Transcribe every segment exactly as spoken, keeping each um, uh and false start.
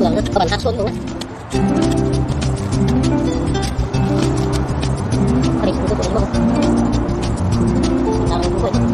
lang na. Kabantason mo na. Ay, ito po. Ito po. Ang buko ito.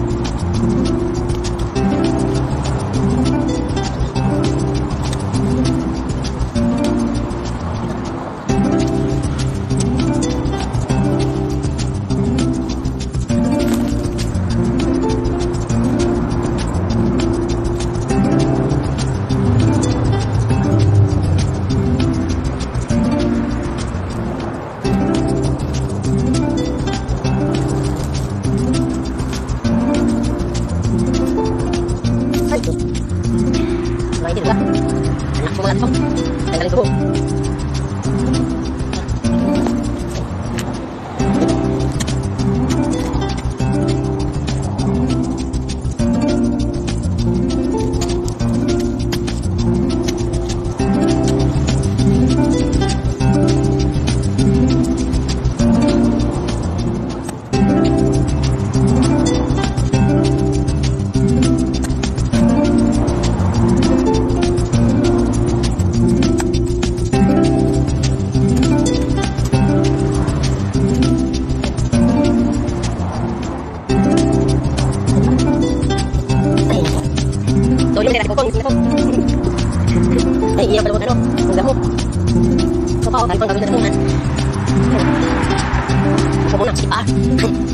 Mainit ba? Anak ko malantok. Tanggalin ko. Ay, iya pala mo ano, ang damo. So, pa, tayo pang gawin na naman. Ito muna, sipa.